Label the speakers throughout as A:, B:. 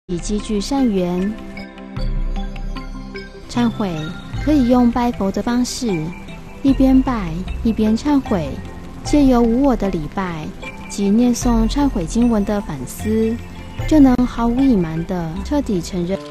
A: 以积聚善缘。忏悔可以用拜佛的方式，一边拜一边忏悔，借由无我的礼拜及念诵忏悔经文的反思，就能毫无隐瞒地彻底承认。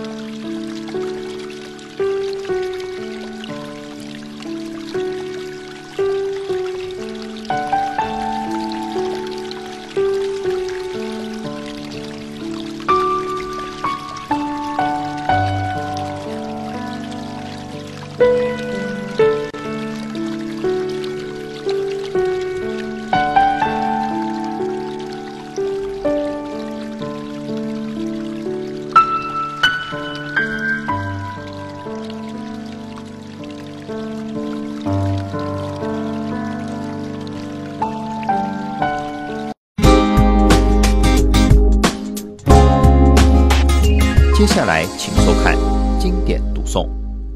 B: 接下来，请收看经典读诵。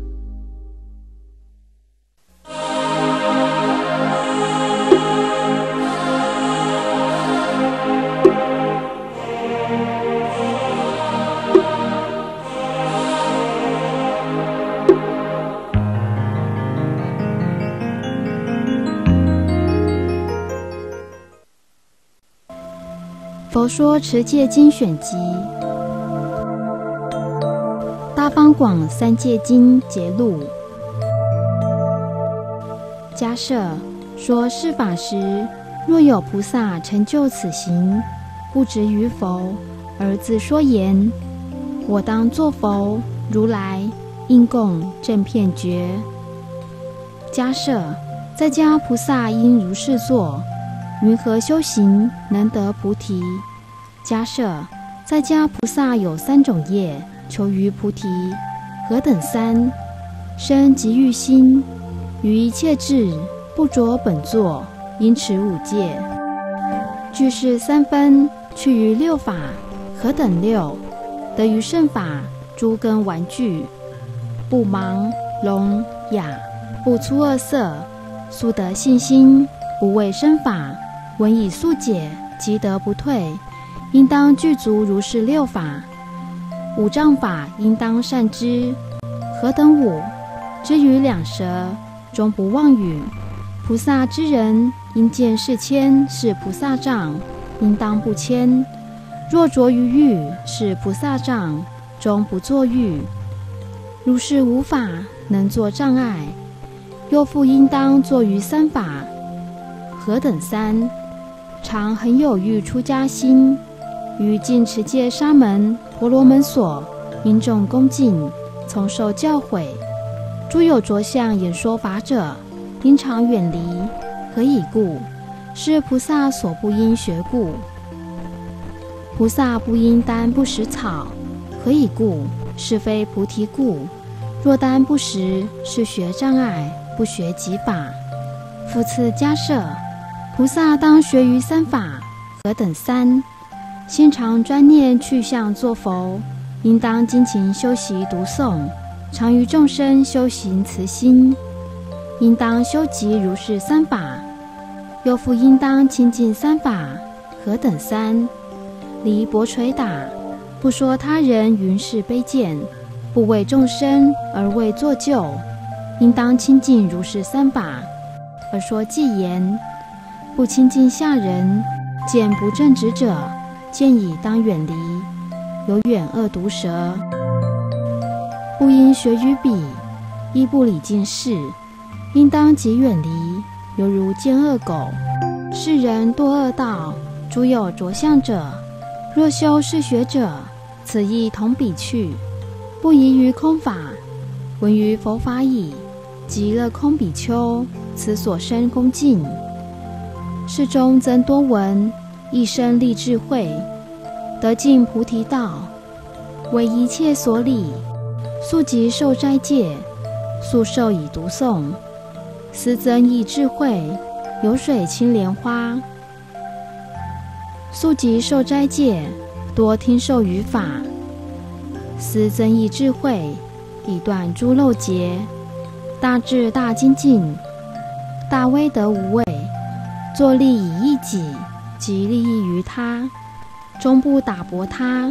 A: 佛说持戒经选集。大方广三戒经节录。迦摄，说是法时，若有菩萨成就此行，不执于佛，而自说言：我当作佛，如来应供正遍觉。迦摄，在家菩萨应如是作，云何修行能得菩提？迦摄，在家菩萨有3种业，求于菩提，何等3？生即欲心，于一切智，不着本座，应持5戒。具是3分，去于6法，何等6？得于圣法，诸根玩具，不盲聋哑，不粗恶色，速得信心，不畏生法，闻以速解，即得不退，应当具足如是6法。5障法应当善知，何等5？知于2舌，终不妄语。菩萨之人，应见是谦是菩萨障，应当不谦。若着于欲，是菩萨障，终不作欲。如是5法，能作障碍。又复应当作于3法，何等3？常恒有欲出家心，于净持戒沙门婆罗门所，因众恭敬，从受教诲。诸有着相演说法者，应常远离。何以故？是菩萨所不应学故。菩萨不应单不食草。何以故？是非菩提故。若单不食，是学障碍，不学己法。复次迦摄，菩萨当学于3法，何等3？心常专念去向作佛，应当精勤修习读诵，常于众生修行慈心，应当修集如是3法。又复应当亲近3法，何等3？离钵捶打，不说他人云是卑贱，不为众生而为作救，应当亲近如是3法。而说偈言：不亲近下人，见不正直者，见已当远离，有远恶毒舌。不应学于彼，亦不礼敬事，应当即远离，犹如见恶狗。世人堕恶道，诸有着相者，若修是学者，此亦同彼去。不宜于空法，闻于佛法矣，即乐空比丘，此所生恭敬。世中增多闻，一生立智慧，得尽菩提道，为一切所理。速即受斋戒，速受以读诵，思增益智慧，有水清莲花。速即受斋戒，多听受语法，思增益智慧，以断诸漏劫。大智大精进，大威德无畏，作利以益己，及利益于他，终不打薄他，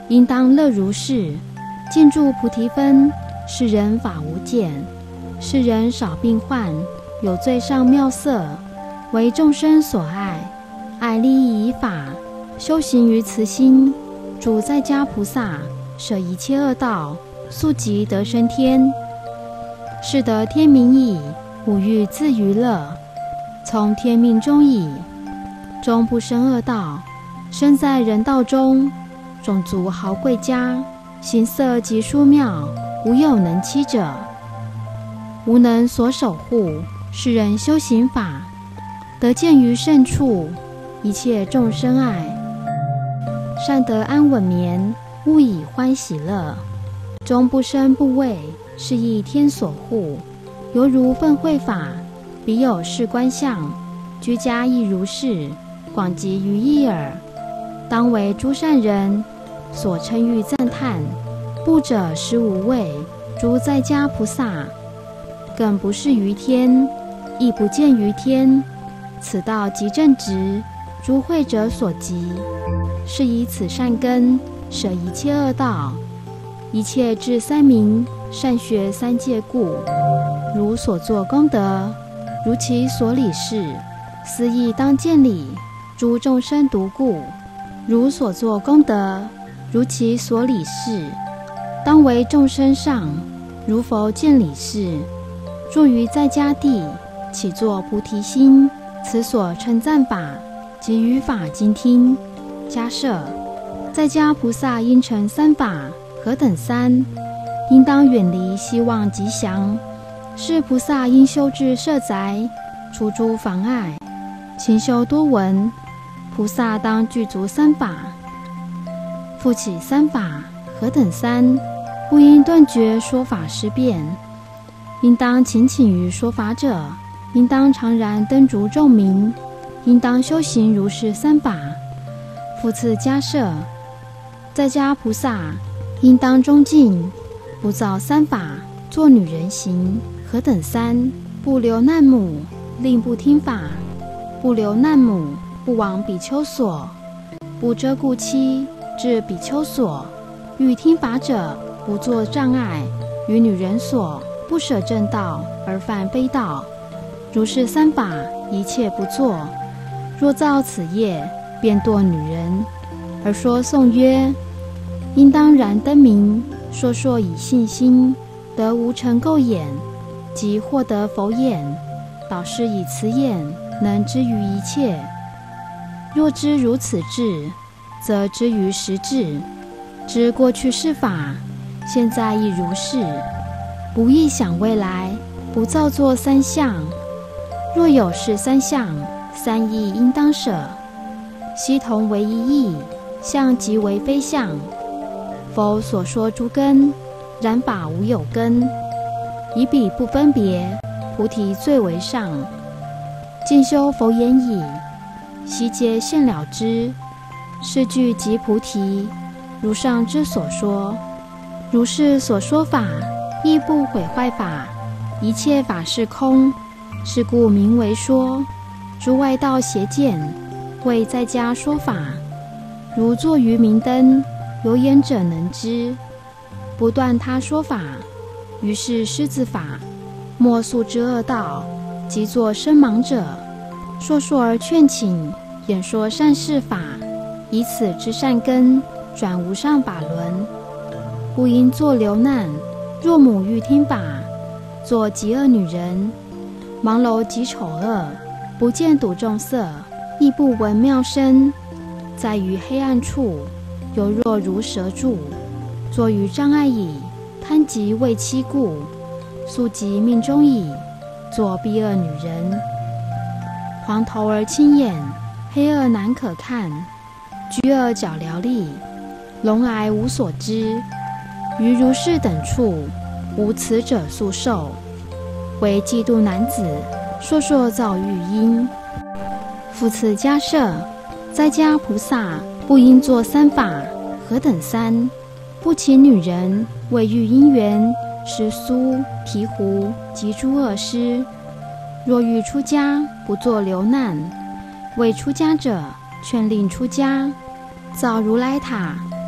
A: 应当乐如是。见住菩提分，世人法无见，世人少病患，有最上妙色，为众生所爱，爱利益以法，修行于慈心，主在家菩萨，舍一切恶道，速即得生天。是得天名矣，无欲自娱乐，从天命中矣，终不生恶道，生在人道中，种族豪贵家，形色极殊妙，无有能欺者，无能所守护。世人修行法，得见于胜处，一切众生爱，善得安稳眠，勿以欢喜乐，终不生不畏，是亦天所护。犹如奋会法，彼有事观相，居家亦如是，广集于一耳，当为诸善人所称誉赞叹。不者实无畏，诸在家菩萨，更不是于天，亦不见于天。此道即正直，诸慧者所及，是以此善根，舍一切恶道，一切至三明，善学三戒故。如所作功德，如其所理事，斯亦当见理。诸众生独故，如所作功德，如其所理事，当为众生上。如佛见理事，住于在家地，起作菩提心。此所称赞法，即于法经听。迦摄，在家菩萨应成三法，何等三？应当远离希望吉祥。是菩萨应修治舍宅，除诸妨碍，勤修多闻。菩萨当具足三法。复起三法，何等三？不应断绝说法施辩，应当勤请于说法者，应当常然灯烛众明，应当修行如是三法。复次迦摄，在家菩萨应当恭敬，不造三法，作女人行。何等三？不留难母，令不听法；不留难母，不往比丘所；不遮故妻，至比丘所。欲听法者，不作障碍；于女人所，不舍正道而犯非道。如是三法，一切不作。若造此业，便堕女人。而说颂曰：应当然灯明，说以信心，得无成垢眼，即获得佛眼。导师以此眼，能知于一切。若知如此智，则知于实智。知过去是法，现在亦如是。不臆想未来，不造作三相。若有是三相，三义应当舍。悉同为一义，相即为非相。佛所说诸根，然法无有根。以彼不分别，菩提最为上。尽修佛言已，悉皆现了之。是句即菩提，如上之所说。如是所说法，亦不毁坏法。一切法是空，是故名为说。诸外道邪见，为在家说法。如坐于明灯，有眼者能知。不断他说法，于是狮子法。莫速之恶道，即作身盲者。说而劝请，演说善事法。以此之善根，转无上法轮。不应作流难。若母欲听法，作极恶女人。盲楼极丑恶，不见睹众色，亦不闻妙声。在于黑暗处，犹若如蛇住。作于障碍矣，贪及为妻故，速及命中矣。作逼恶女人。黄头而青眼，黑恶难可看。居恶脚鹩利，聋癌无所知。于如是等处，无此者速受。为嫉妒男子，说造欲因。复次迦摄，在家菩萨不应作三法。何等三？不请女人，为欲因缘，食酥、醍醐及诸恶施。若欲出家，不作流难。为出家者，劝令出家。造如来塔，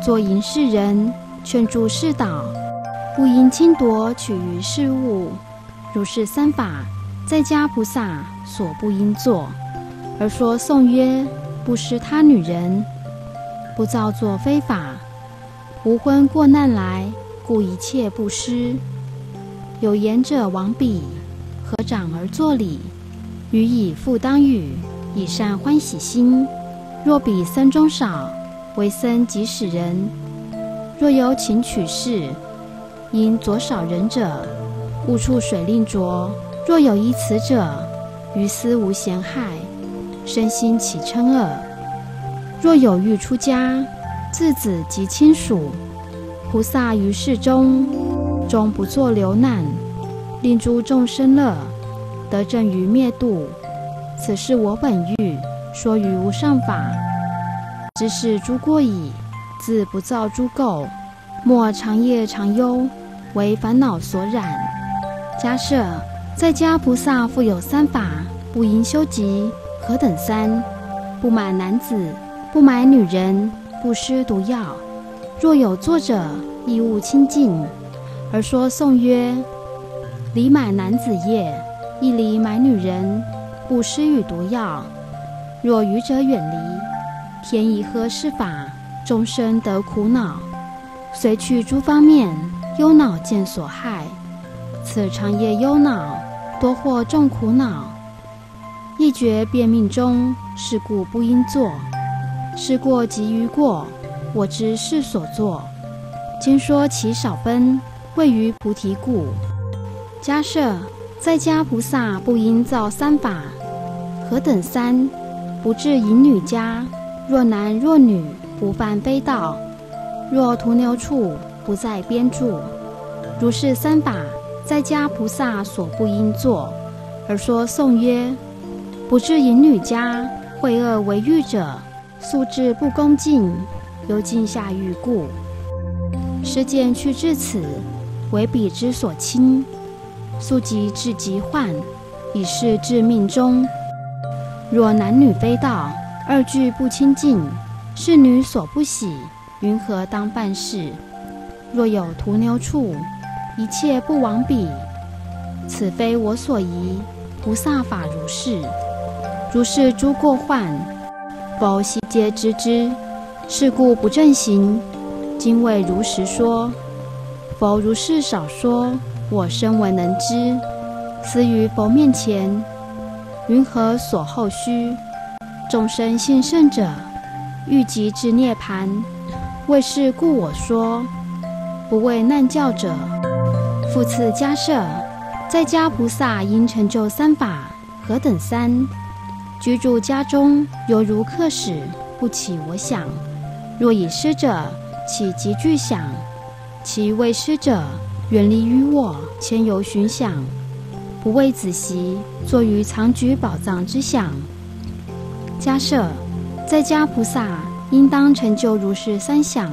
A: 作引世人，劝助世导，不因轻夺取于事物。如是三法，在家菩萨所不应作。而说颂曰：不施他女人，不造作非法，无婚过难来，故一切不施。有言者往彼，合掌而作礼，予以复当与，以善欢喜心。若彼僧中少，为僧即使人。若有请取士，因左少人者，勿触水令浊。若有依此者，于斯无嫌害，身心起嗔恶。若有欲出家，自子及亲属，菩萨于世中，终不作流难，令诸众生乐，得证于灭度。此是我本欲说于无上法，知是诸过矣，自不造诸垢，莫长夜长忧，为烦恼所染。假设在家菩萨复有三法，不应修集，何等三？不买男子，不买女人，不施毒药。若有作者，亦勿亲近。而说颂曰：离买男子业，亦离买女人，不施与毒药。若愚者远离，偏以何是法，众生得苦恼。随去诸方面，忧恼见所害。此长夜忧恼，多获众苦恼。一觉辨命中，是故不应作。是过即于过，我知是所作。今说其少分，谓于菩提故。假设在家菩萨不应造三法，何等三？不至淫女家，若男若女，不犯非道。若屠牛处，不在边住。如是三法，在家菩萨所不应作。而说颂曰：不至淫女家，秽恶为欲者，素质不恭敬，犹尽下欲故。世见去至此，为彼之所亲。速即至疾患，以是致命终。若男女非道，二俱不亲近，是女所不喜，云何当办事？若有屠牛处，一切不往彼。此非我所宜，菩萨法如是。如是诸过患，佛悉皆知之，是故不正行。今为如实说。佛如是少说，我深闻能知。思于佛面前，云何所后须？众生信圣者，欲即至涅盘。为是故我说，不为难教者。复次假设，在家菩萨应成就三法，何等三？居住家中，犹如客使，不起我想。若以施者，起即具想；其未施者，远离于我，迁游寻想。不为子习，作于藏举宝藏之想。假设在家菩萨应当成就如是三想。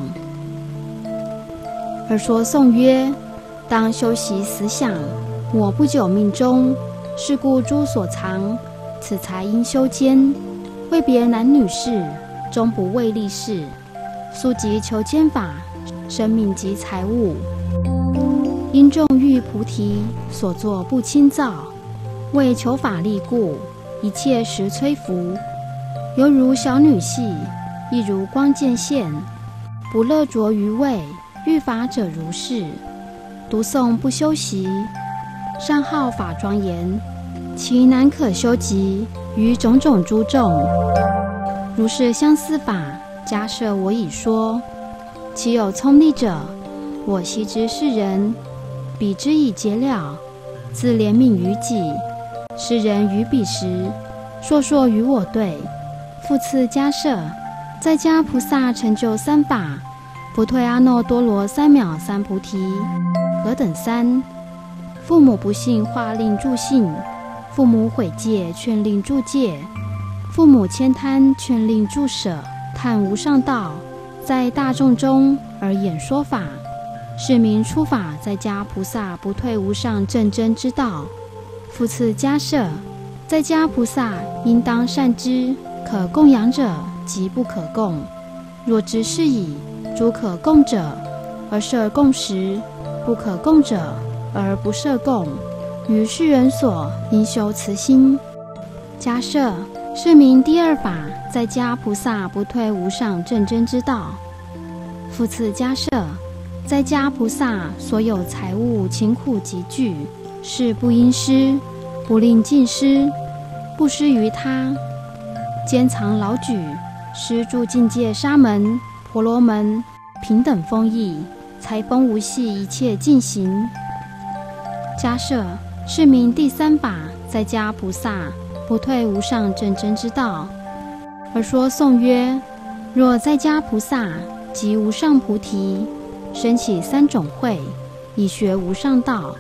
A: 而说颂曰：当修习死想，我不久命中。是故诸所藏，此才应修坚。为别男女事，终不为利事。速即求坚法，生命及财物。因众欲菩提，所作不轻躁。为求法力故，一切时摧伏。犹如小女戏，亦如光剑现。不乐着于味，欲法者如是。读诵不修习，上好法庄严。其难可修集，于种种诸众。如是相似法，假设我已说。其有聪利者，我悉知是人，彼之以结了，自怜悯于己。是人于彼时，说与我对。复次假设，在家菩萨成就三法，不退阿耨多罗三藐三菩提。何等三？父母不信，化令助信；父母毁戒，劝令助戒；父母悭贪，劝令助舍。探无上道，在大众中而演说法，是名初法在家菩萨不退无上正真之道。复次假设，在家菩萨应当善知，可供养者及不可供。若知是矣， 诸可供者而设供食，不可供者而不设供，于世人所应修慈心。迦摄，是名第二法，在家菩萨不退无上正真之道。复次迦摄，在家菩萨所有财物勤苦集聚，是不应施，不令尽施，不施于他，兼藏老举，施诸境界沙门、婆罗门、平等风义、财风无系一切进行。迦摄，是名第三法，在家菩萨不退无上正真之道。而说颂曰：若在家菩萨及无上菩提，生起三种慧，以学无上道。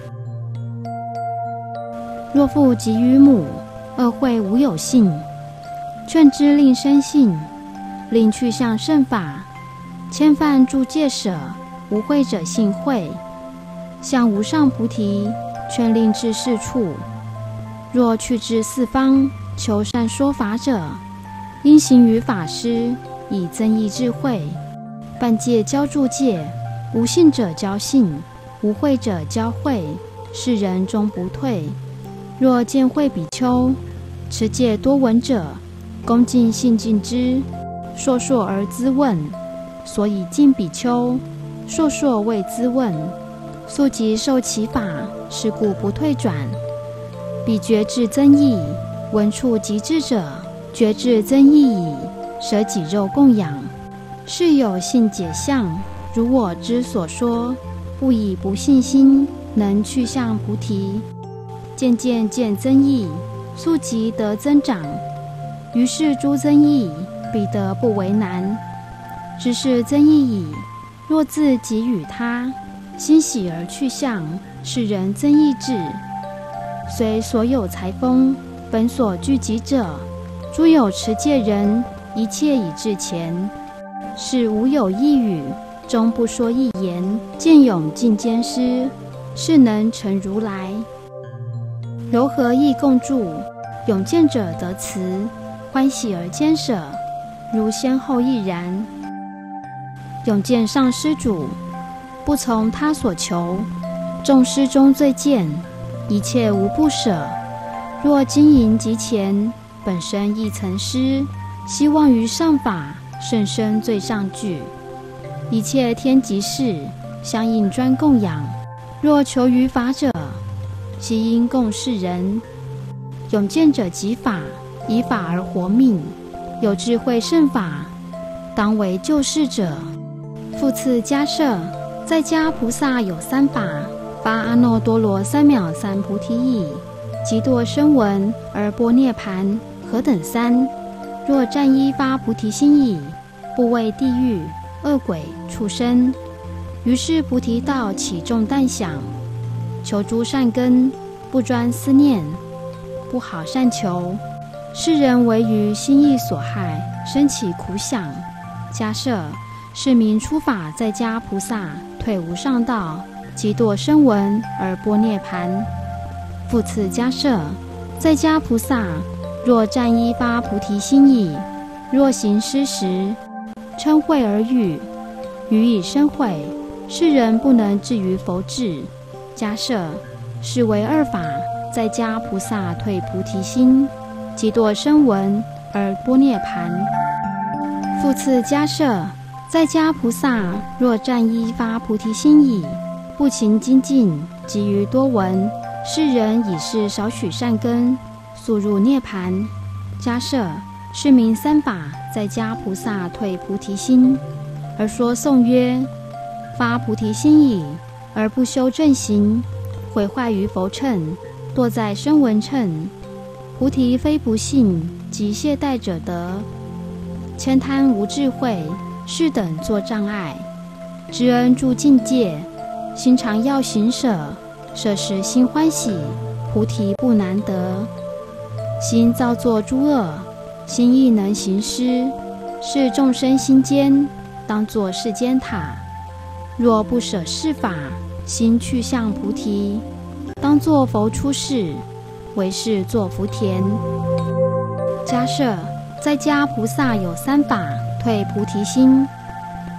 A: 若复及于母，二慧无有性，劝之令生性，令去向圣法，千犯诸戒舍，无慧者性慧。向无上菩提，劝令至四处。若去至四方，求善说法者，应行于法师，以增益智慧。半戒教助戒，无信者教信，无慧者教慧，世人终不退。若见慧比丘，持戒多闻者，恭敬信敬之，烁烁而咨问。所以敬比丘，烁烁为咨问，速即受其法，是故不退转。彼觉智增益，闻处即知者，觉智增益矣，舍己肉供养。是有信解相，如我之所说，不以不信心，能去向菩提。渐渐见增益，速即得增长。于是诸增益，彼得不为难。知是增益矣，若自给予他，欣喜而去向，是人增益智。虽所有财丰，本所聚集者，诸有持戒人，一切以至前。是无有一语，终不说一言，见勇尽兼施，是能成如来。柔和亦共住，勇见者得慈，欢喜而坚舍，如先后亦然。勇见上施主，不从他所求，众施中最贱，一切无不舍。若经营及前，本身亦曾施，希望于上法，甚深最上具。一切天及事，相应专供养。若求于法者，悉应供世人。勇见者即法，以法而活命。有智慧胜法，当为救世者。复次迦摄，在家菩萨有三法，发阿耨多罗三藐三菩提意，即堕声闻而般涅盘，何等三？若战依发菩提心意，不畏地狱、恶鬼、畜生。于是菩提道起众但想，求诸善根，不专思念，不好善求。世人为于心意所害，生起苦想。迦摄，是名初法在家菩萨退无上道，即堕声闻而般涅盘。复次迦摄，在家菩萨若战依发菩提心意，若行施时，嗔恚而语，语以生悔，世人不能至于佛智。迦摄，是为二法在家菩萨退菩提心，即堕声闻而般涅盘。复次迦摄，在家菩萨若战依发菩提心意，不勤精进，急于多闻，世人已是少许善根，速入涅盘。迦摄，是名三法在家菩萨退菩提心。而说颂曰：发菩提心意，而不修正行，毁坏于佛乘，堕在声闻乘。菩提非不信及懈怠者得，悭贪无智慧，是等作障碍。知恩助境界，心常要行舍，舍时心欢喜，菩提不难得。心造作诸恶，心亦能行施，是众生心间，当作世间塔。若不舍世法，心去向菩提，当作佛出世，为是作福田。迦摄，在家菩萨有三法退菩提心。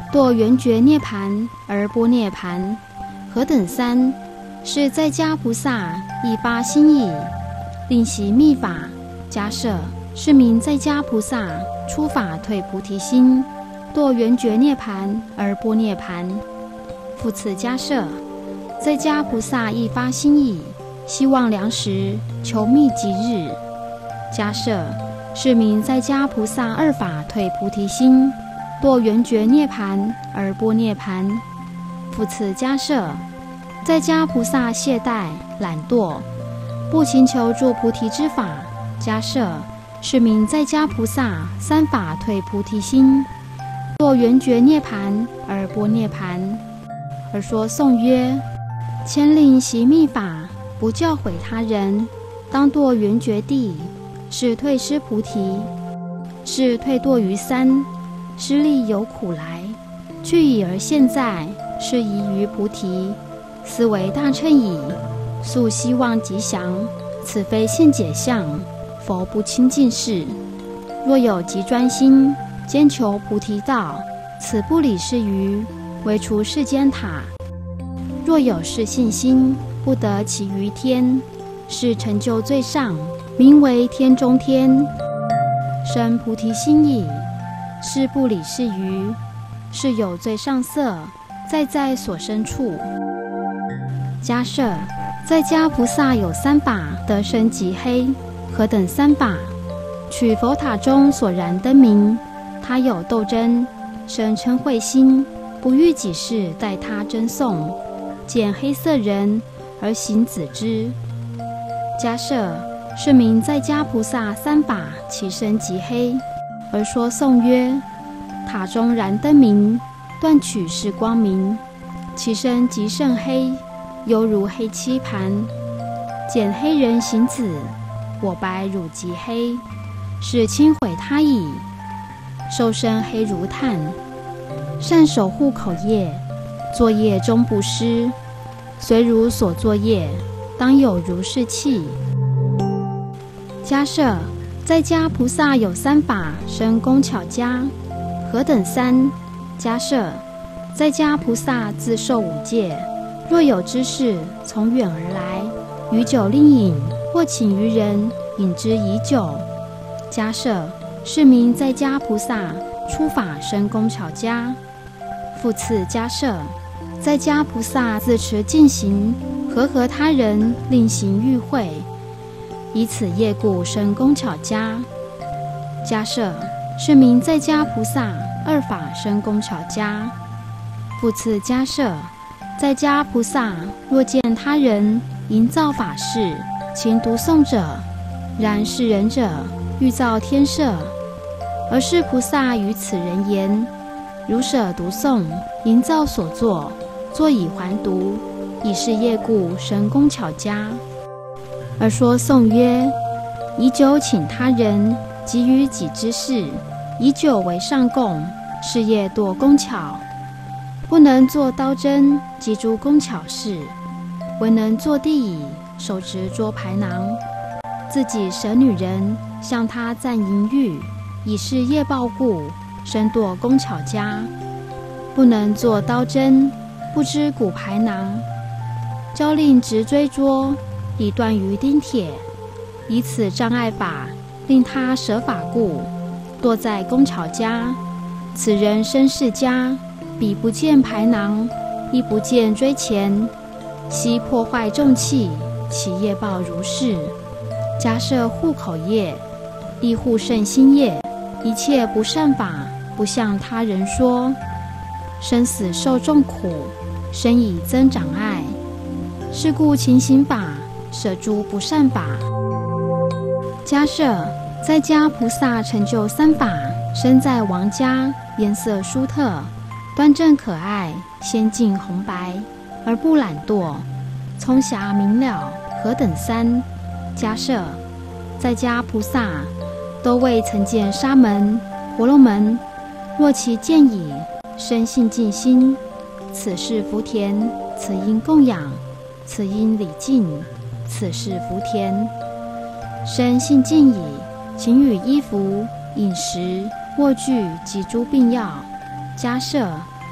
A: 堕圆觉涅盘而波涅盘。何等三？是在家菩萨亦发心意，令习密法。迦摄，是名在家菩萨出法退菩提心，堕圆觉涅盘而波涅盘。复次迦摄，在家菩萨亦发心意，希望良时，求密吉日。迦摄，是名在家菩萨二法退菩提心，堕圆觉涅盘而波涅盘。复次迦摄，在家菩萨懈怠懒惰，不勤求助菩提之法。迦摄，是名在家菩萨三法退菩提心，堕圆觉涅盘而波涅盘。而说颂曰：千令习密法，不教诲他人，当堕圆觉地，是退失菩提，是退堕于三，失力有苦来，去已而现在，是宜于菩提，斯为大乘矣。素希望吉祥，此非现解相，佛不亲近事。若有极专心，坚求菩提道，此不理事于，为除世间塔。若有是信心，不得其于天，是成就最上，名为天中天。生菩提心矣，是不理事于，是有最上色，在所生处。迦摄，在家菩萨有三法得生极黑。何等三法？取佛塔中所燃灯明，他有斗争，生嗔恚心，不欲己事待他争诵，见黑色人而行止之。迦摄，是名在家菩萨三法其身极黑。而说颂曰：塔中燃灯明，断取是光明，其身极甚黑，犹如黑漆盘。见黑人行止，我白汝极黑，是轻毁他矣。受身黑如炭，善守护口业，作业终不失。虽如所作业，当有如是气。迦摄，在家菩萨有三法生工巧佳。何等三？迦摄，在家菩萨自受五戒，若有知识从远而来，于酒令饮，或请于人饮之以酒。迦摄，是名在家菩萨出法生工巧佳。复次迦摄，在家菩萨自持净行，和他人令行欲会，以此业故生工巧佳。迦摄，是名在家菩萨二法生工巧佳。复次迦摄，在家菩萨若见他人营造法事，勤读诵者，然是人者欲造天舍，而是菩萨于此人言：如舍读诵，营造所作，作以还读，以是业故生工巧佳。而说颂曰：以酒请他人，给予己之事，以酒为上供，是业堕工巧。不能作刀针及诸工巧事，唯能坐地椅，手执桌牌囊，自己舍女人，向他赞淫欲，以是业报故，身堕工巧佳。不能作刀针，不知骨牌囊，教令直追桌，以断于钉铁，以此障碍法，令他舍法故，堕在工巧佳。此人身世佳，彼不见牌囊，亦不见追钱，悉破坏重器，其业报如是。迦摄护口业，亦护圣心业，一切不善法，不向他人说，生死受众苦，身已增长碍。是故勤行法，舍诸不善法。迦摄，在家菩萨成就三法，身在王家，颜色殊特，端正可爱，仙净红白，而不懒惰，聪暇明了。何等三？迦摄，在家菩萨都未曾见沙门、婆罗门，若其见已，生信净心，此是福田，此因供养，此因礼敬，此是福田。生信净已，请予衣服、饮食、卧具及诸病药。迦摄，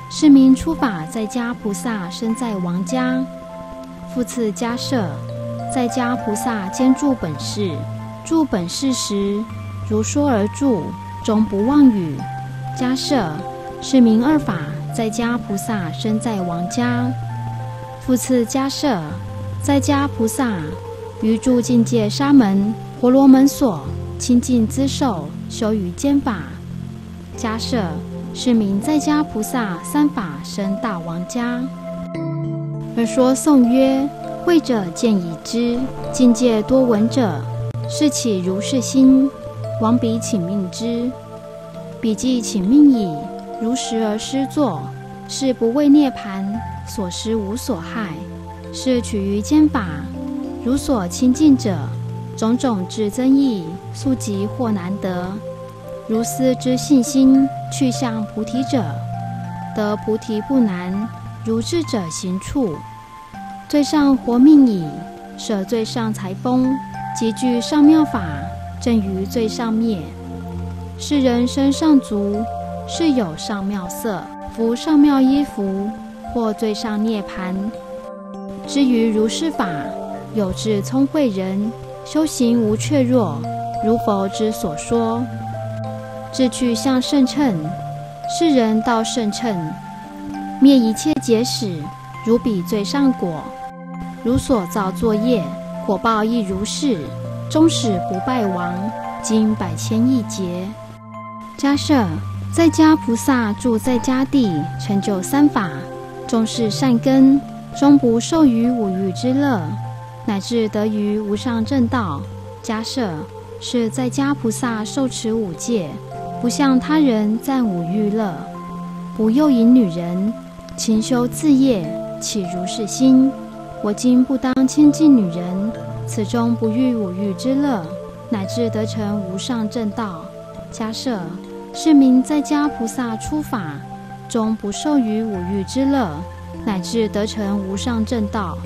A: 是名初法在家菩萨生在王家。复次迦摄，在家菩萨兼住本事，住本事时，如说而住，终不妄语。迦摄，是名二法在家菩萨生在王家。复次迦摄，在家菩萨于住境界沙门、婆罗门所清净资受，修于间法。迦摄，是名在家菩萨三法生大王家。而说颂曰：会者见已知，境界多闻者，是起如是心，往彼请命之。彼既请命矣，如实而施作，是不为涅槃，所施无所害，是取于间法。如所亲近者，种种至增益，速疾或难得。如斯之信心，去向菩提者，得菩提不难，如智者行处。最上活命矣，舍最上财风，集具上妙法，正于最上灭。是人身上足，是有上妙色，服上妙衣服，或最上涅盘。至于如是法，有智聪慧人，修行无怯弱，如佛之所说。志去向胜乘，是人到胜乘，灭一切结使，如彼最上果。如所造作业，果报亦如是，终始不败亡，经百千亿劫。迦摄，在家菩萨住在家地，成就三法，重视善根，终不受于五欲之乐，乃至得于无上正道。迦摄，是在家菩萨受持五戒，不向他人赞五欲乐，不诱引女人，勤修自业，起如是心。我今不当亲近女人，此中不欲五欲之乐，乃至得成无上正道。迦摄，是名在家菩萨出法，终不受于五欲之乐，乃至得成无上正道。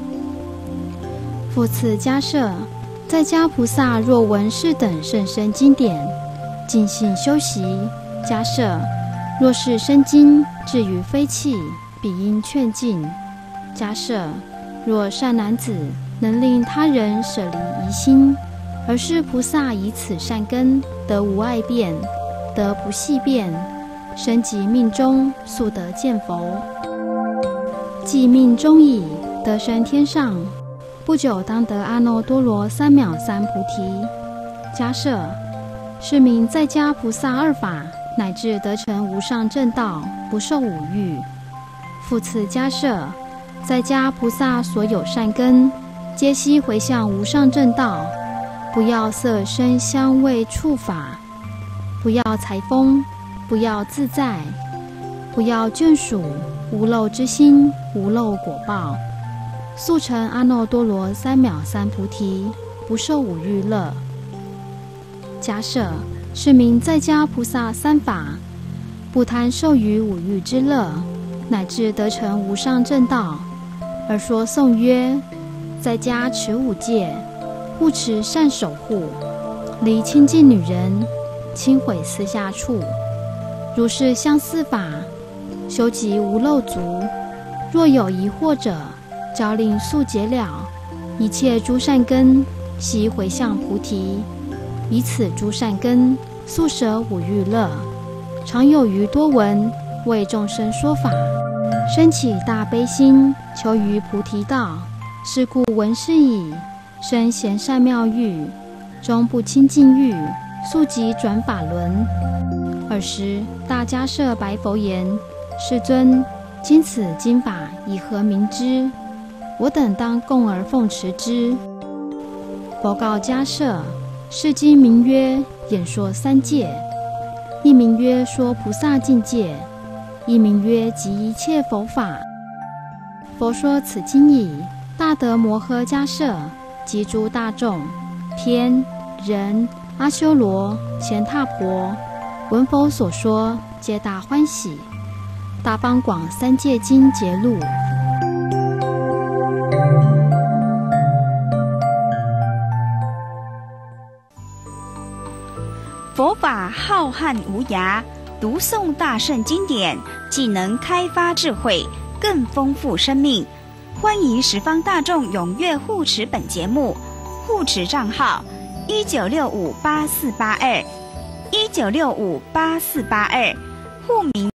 A: 复次迦摄，在家菩萨若闻是等甚深经典，尽信修习。迦摄，若是生经至于非气，彼应劝进。迦摄，若善男子能令他人舍离疑心，而是菩萨以此善根得无碍辩，得不系辩，生及命中速得见佛。既命中矣，得生天上，不久当得阿耨多罗三藐三菩提。迦摄，是名在家菩萨二法，乃至得成无上正道，不受五欲。复次迦摄，在家菩萨所有善根，皆悉回向无上正道，不要色声香味触法，不要财风，不要自在，不要眷属，无漏之心，无漏果报，速成阿耨多罗三藐三菩提，不受五欲乐。迦摄，是名在家菩萨三法，不贪受于五欲之乐，乃至得成无上正道。而说颂曰：在家持五戒，护持善守护，离亲近女人，轻毁私下处。如是相四法，修集无漏足。若有疑惑者，教令速解了。一切诸善根，悉回向菩提。以此诸善根，速舍五欲乐。常有余多闻，为众生说法，生起大悲心，求于菩提道。是故闻是已，生贤善妙欲，终不清净欲，速即转法轮。尔时大迦摄白佛言：世尊，今此经法以何名之？我等当共而奉持之。佛告迦摄：是经名曰演说三界，一名曰说菩萨境界，一名曰集一切佛法。佛说此经已，大德摩诃迦摄及诸大众，天人阿修罗乾闼婆，闻佛所说，皆大欢喜。大方广三界经节录。
C: 佛法浩瀚无涯， 读诵大圣经典，既能开发智慧，更丰富生命。欢迎十方大众踊跃护持本节目，护持账号19658482，19658482，户名